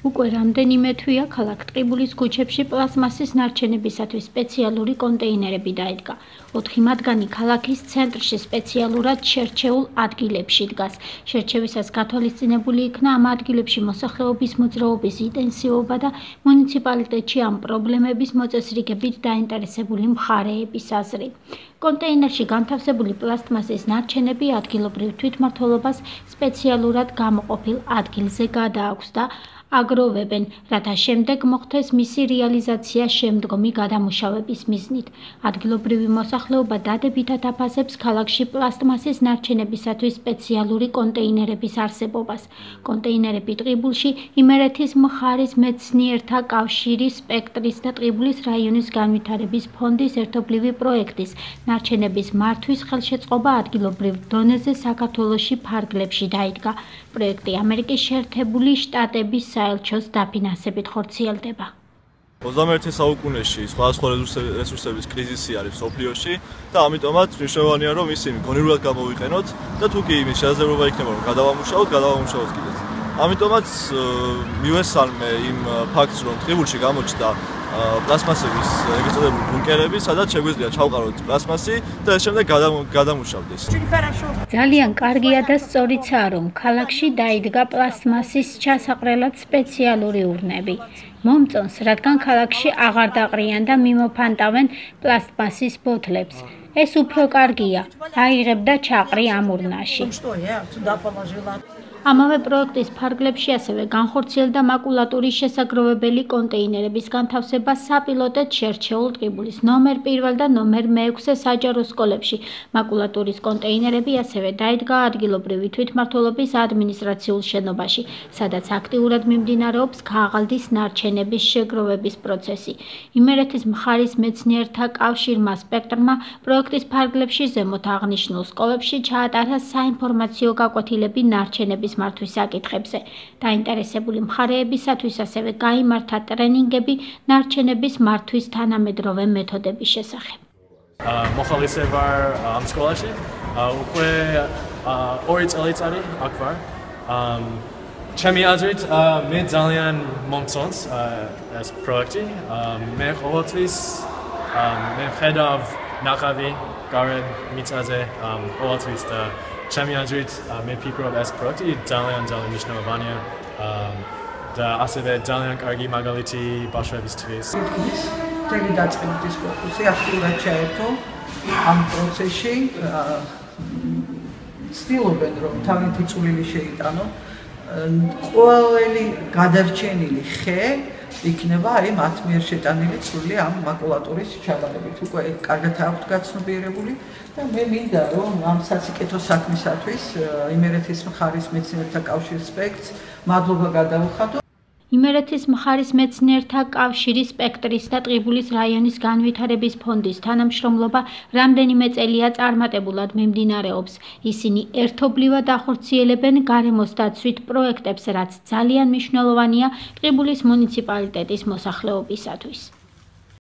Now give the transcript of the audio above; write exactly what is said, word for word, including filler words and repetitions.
უკვე რამდენიმე თვეა ქალაქ ტყიბულის ქუჩებში პლასმასის ნარჩენებისათვის სპეციალური კონტეინერები დაიდგა. ოთხი მათგანი ქალაქის ცენტრში სპეციალურად შერჩეულ ადგილებში დგას. შერჩევისას გათვალისწინებული იქნა ამ ადგილებში მოსახლეობის მოძრაობის ინტენსივობა და მუნიციპალიტეტში ამ პრობლემების მოწესრიგებით დაინტერესებული მხარეების აზრი. კონტეინერში განთავსებული პლასტმასის ნარჩენები ადგილობრივ თვითმმართველობას სპეციალურად გამოყოფილ ადგილზე გადააქვს და აგროვებენ, რათა შემდეგ მოხდეს მისი რეალიზაცია შემდგომი გადამუშავების მიზნით. ადგილობრივი მოსახლეობა დადებითად აფასებს ქალაქში პლასტმასის ნარჩენებისათვის სპეციალური კონტეინერების არსებობას. კონტეინერები ტყიბულში იმერეთის მხარის მეცნიერთა კავშირის სპექტრის და ტყიბულის რაიონის განვითარების ფონდის ერთობლივი პროექტის ნარჩენების მართვის ხელშეწყობა ადგილობრივ დონეზე საქართველოში ფარგლებში დაიდგა. პროექტი ამერიკის შეერთებული შტატების საელჩოს დაფინანსებით ხორციელდება. ოცდამეერთე საუკუნეში სხვადასხვა რესურსების კრიზისი არის მსოფლიოში და ამიტომაც მნიშვნელოვანია რომ ისინი გონივრულად გამოვიყენოთ და თუ კი იმის შესაძლებლობა იქნება რომ გადავამუშავოთ, გადავამუშავოთ კიდეც. ამიტომაც მივესალმე იმ ფაქტს რომ ტყიბულში გამოჩნდა პლასმასების ეგრეთ წოდებული ბუნკერები, სადაც შეგვიძლია ჩავყაროთ პლასმასი და ეს შემდეგ გადამუშავდეს. ძალიან კარგია და სწორიცაა რომ ქალაქში დაიდგა პლასმასის ჩასაყრელად სპეციალური ურნები. მომწონს, რადგან ქალაქში აღარ დაყრიან და მიმოფანტავენ პლასტმასის ბოთლებს. ეს უფრო კარგია. აიღებ და ჩაყრი ამ ურნაში. ამავე პროექტის ფარგლებში ასევე განხორციელდა მაკულატურის შესაგროვებელი კონტეინერების განთავსება საპილოტეთ შერჩეულ ტყიბულის ნომერ პირველ და ნომერ მეექვსე საჯარო სკოლებში. მაკულატურის კონტეინერები ასევე დაიდგა ადგილობრივი თვითმმართველობის ადმინისტრაციულ შენობაში, სადაც აქტიურად მიმდინარეობს ქაღალდის ნარჩენების შეგროვების პროცესი. იმერეთის მხარის მეცნიერთა კავშირმა სპექტრმა პროექტის ფარგლებში ზემოთ აღნიშნულ სკოლებში ჩაატარა საინფორმაციო გაკვეთილები ნარჩენების მართვის საკითხებზე. დაინტერესებული მხარეებისათვის ასევე გაიმართა ტრენინგები ნარჩენების მართვის თანამედროვე მეთოდების შესახებ. მოხალისე ვარ ამ სკოლაში. უკვე ორი წელიც არის აქ ვარ. ჩემი აზრით მე ძალიან მომწონს ეს პროექტი. მე ყოველთვის მე ვხედავ ნახავი გარეთ მიწაზე ყოველთვის და ჩემი აზრით მე ფიქრობ ეს პროექტი ძალიან ძალიან მნიშვნელოვანია და ასევე ძალიან კარგი მაგალითი ბავშვებისთვის. მთელი დაწყებითი კურსი აქტიურად ჩაერთო ამ პროცესში. ცდილობენ რომ თავიანთი წვლილი შეიტანონ. ყოველი გადარჩენილი ხე იქნება აი მათ მიერ შეტანილი წვლილი ამ მაკულატურის ჩაბარებით. უკვე კარგად აქვთ გაცნობიერებული და მე მინდა რომ ამ სასიკეთო საქმისათვის იმერეთის მხარის მეცნიერთა კავშირის სპექტრს მადლობა გადავუხადო. იმერეთის მხარის მეცნიერთა კავშირის სპექტრის და ტყიბულის რაიონის განვითარების ფონდის თანამშრომლობა რამდენიმე წელია წარმატებულად მიმდინარეობს. ისინი ერთობლივად ახორციელებენ გარემოს დაცვით პროექტებს, რაც ძალიან მნიშვნელოვანია ტყიბულის მუნიციპალიტეტის მოსახლეობისათვის.